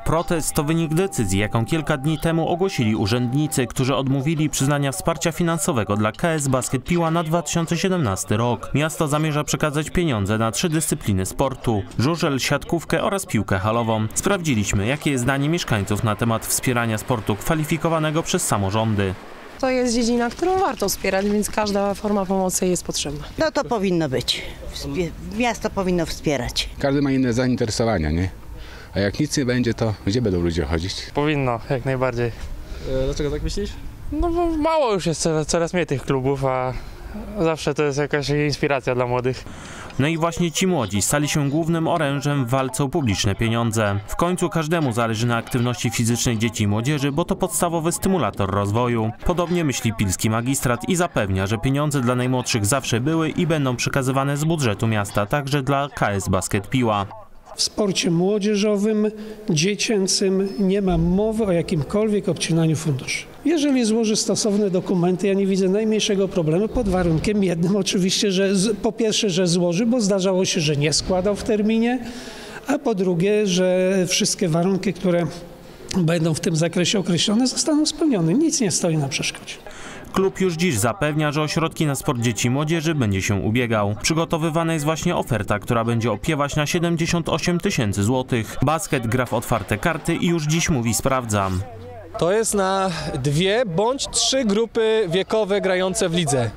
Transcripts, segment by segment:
Protest to wynik decyzji, jaką kilka dni temu ogłosili urzędnicy, którzy odmówili przyznania wsparcia finansowego dla KS Basket Piła na 2017 rok. Miasto zamierza przekazać pieniądze na 3 dyscypliny sportu: żużel, siatkówkę oraz piłkę halową. Sprawdziliśmy, jakie jest zdanie mieszkańców na temat wspierania sportu kwalifikowanego przez samorządy. To jest dziedzina, którą warto wspierać, więc każda forma pomocy jest potrzebna. No to powinno być. Miasto powinno wspierać. Każdy ma inne zainteresowania, nie? A jak nic nie będzie, to gdzie będą ludzie chodzić? Powinno, jak najbardziej. Dlaczego tak myślisz? No bo mało już jest, coraz mniej tych klubów, a zawsze to jest jakaś inspiracja dla młodych. No i właśnie ci młodzi stali się głównym orężem w walce o publiczne pieniądze. W końcu każdemu zależy na aktywności fizycznej dzieci i młodzieży, bo to podstawowy stymulator rozwoju. Podobnie myśli pilski magistrat i zapewnia, że pieniądze dla najmłodszych zawsze były i będą przekazywane z budżetu miasta, także dla KS Basket Piła. W sporcie młodzieżowym, dziecięcym nie ma mowy o jakimkolwiek obcinaniu funduszy. Jeżeli złoży stosowne dokumenty, ja nie widzę najmniejszego problemu, pod warunkiem jednym oczywiście, że po pierwsze, że złoży, bo zdarzało się, że nie składał w terminie, a po drugie, że wszystkie warunki, które będą w tym zakresie określone, zostaną spełnione. Nic nie stoi na przeszkodzie. Klub już dziś zapewnia, że o środki na sport dzieci i młodzieży będzie się ubiegał. Przygotowywana jest właśnie oferta, która będzie opiewać na 78 000 złotych. Basket gra w otwarte karty i już dziś mówi: sprawdzam. To jest na 2 bądź 3 grupy wiekowe grające w lidze.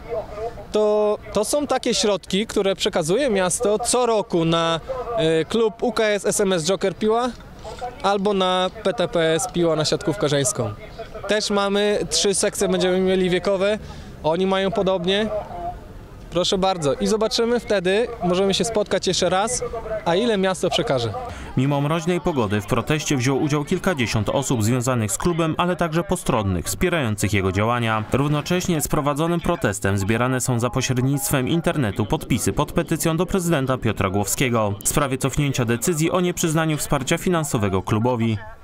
To są takie środki, które przekazuje miasto co roku na klub UKS SMS Joker Piła albo na PTPS Piła na siatkówkę żeńską. Też mamy 3 sekcje, będziemy mieli wiekowe, oni mają podobnie. Proszę bardzo i zobaczymy wtedy, możemy się spotkać jeszcze raz, a ile miasto przekaże. Mimo mroźnej pogody w proteście wziął udział kilkadziesiąt osób związanych z klubem, ale także postronnych, wspierających jego działania. Równocześnie z prowadzonym protestem zbierane są za pośrednictwem internetu podpisy pod petycją do prezydenta Piotra Głowskiego w sprawie cofnięcia decyzji o nieprzyznaniu wsparcia finansowego klubowi.